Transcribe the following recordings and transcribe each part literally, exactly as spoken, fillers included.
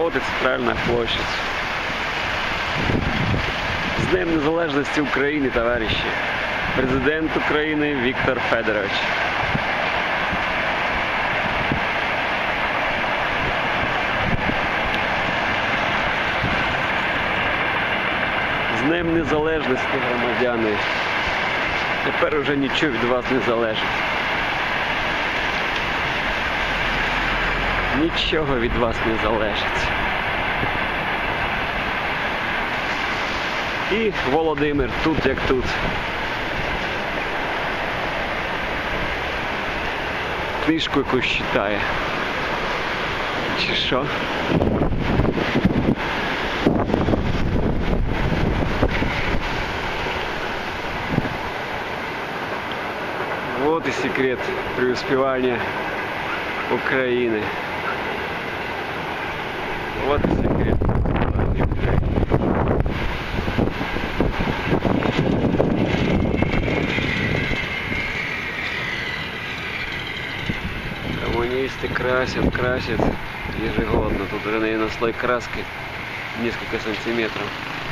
Вот и центральная площадь. С Днем Незалежности України, товарищи! Президент України Віктор Федорович. З Днем Незалежності, громадяни! Тепер уже нічого від вас не залежить. Нічого від вас не залежить. І Володимир тут як тут. Книжку якусь читає. Чи що? Вот и секрет преуспевания Украины. Вот и секрет преуспевания Украины. Коммунисты красят, красят ежегодно. Тут уже, наверное, слой краски несколько сантиметров.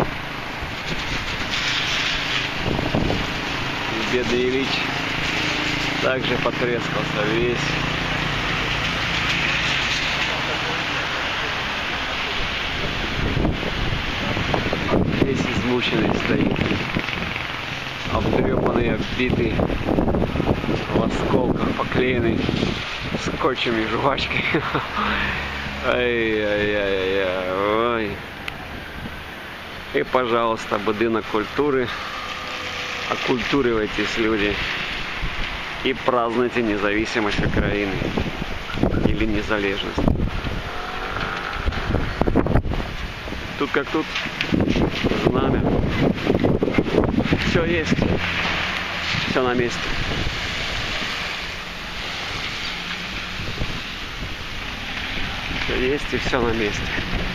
И бедный Ильич также потрескался весь. Весь измученный стоит. Обтрепанный, оббитый, в осколках, поклеенный скотчем и жвачкой. Ай-яй-яй-яй. Ой. И, пожалуйста, будинок культуры. Окультуривайтесь, люди. И празднуйте независимость Украины. Или незалежность. Тут как тут. Знамя. Все есть. Все на месте. Все есть и все на месте.